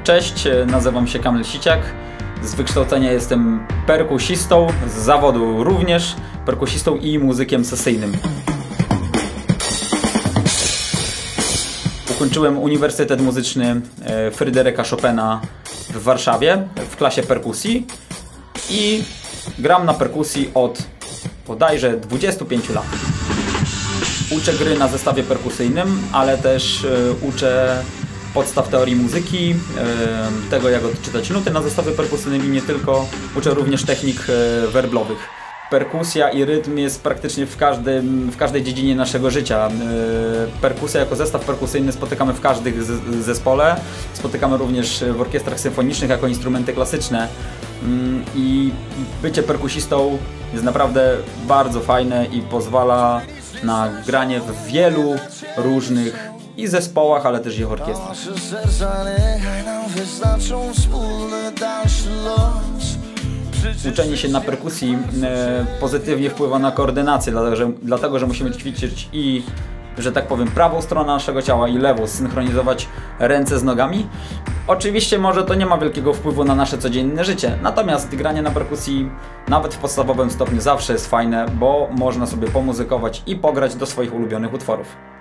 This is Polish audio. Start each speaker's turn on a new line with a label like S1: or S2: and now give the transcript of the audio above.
S1: Cześć, nazywam się Kamil Siciak. Z wykształcenia jestem perkusistą, z zawodu również perkusistą i muzykiem sesyjnym. Ukończyłem Uniwersytet Muzyczny Fryderyka Chopina w Warszawie w klasie perkusji i gram na perkusji od bodajże 25 lat. Uczę gry na zestawie perkusyjnym, ale też uczę podstaw teorii muzyki, tego jak odczytać nuty na zestawie perkusyjnym i nie tylko. Uczę również technik werblowych. Perkusja i rytm jest praktycznie w każdej dziedzinie naszego życia. Perkusja jako zestaw perkusyjny spotykamy w każdym zespole. Spotykamy również w orkiestrach symfonicznych jako instrumenty klasyczne. I bycie perkusistą jest naprawdę bardzo fajne i pozwala na granie w wielu różnych i zespołach, ale też i orkiestrach. Uczenie się na perkusji pozytywnie wpływa na koordynację, dlatego że musimy ćwiczyć i, że tak powiem, prawą stronę naszego ciała i lewą, synchronizować ręce z nogami. Oczywiście może to nie ma wielkiego wpływu na nasze codzienne życie, natomiast granie na perkusji nawet w podstawowym stopniu zawsze jest fajne, bo można sobie pomuzykować i pograć do swoich ulubionych utworów.